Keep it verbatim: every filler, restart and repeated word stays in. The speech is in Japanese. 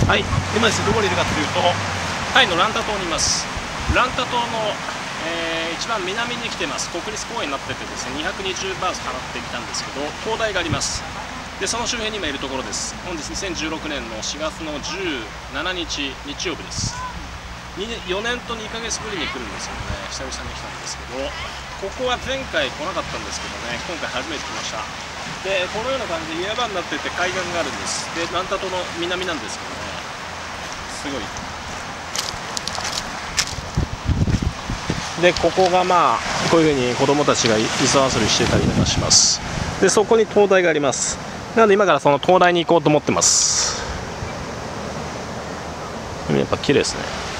はい、今ですね、どこにいるかというと、タイのランタ島にいます。ランタ島の、えー、一番南に来てます。国立公園になっててですね、にひゃくにじゅうバーツ払ってきたんですけど、灯台があります。で、その周辺に今いるところです。本日にせんじゅうろくねんのしがつのじゅうしちにち、日曜日です。よねんとにかげつぶりに来るんですよね。久々に来たんですけど、ここは前回来なかったんですけどね、今回初めて来ました。で、このような感じで岩場になってて海岸があるんです。で、ランタ島の南なんですけどね、すごい。で、ここがまあこういうふうに子供たちが磯遊びしてたりとかします。で、そこに灯台があります。なので今からその灯台に行こうと思ってます。やっぱ綺麗ですね。